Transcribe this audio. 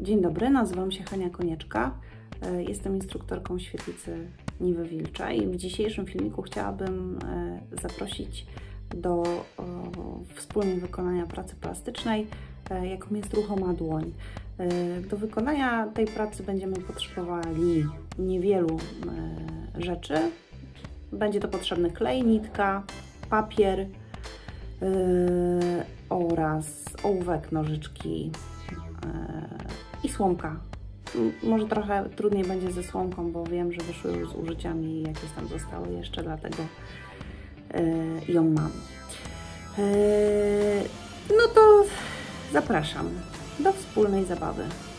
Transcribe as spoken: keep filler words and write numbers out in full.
Dzień dobry, nazywam się Hania Konieczka. Jestem instruktorką świetlicy Niwy Wilczej. W dzisiejszym filmiku chciałabym zaprosić do wspólnie wykonania pracy plastycznej, jaką jest ruchoma dłoń. Do wykonania tej pracy będziemy potrzebowali niewielu rzeczy. Będzie to potrzebny klej, nitka, papier yy, oraz ołówek, nożyczki yy, i słomka. Może trochę trudniej będzie ze słomką, bo wiem, że wyszły z użyciami i jakieś tam zostały jeszcze, dlatego yy, ją mam. Yy, no to zapraszam do wspólnej zabawy.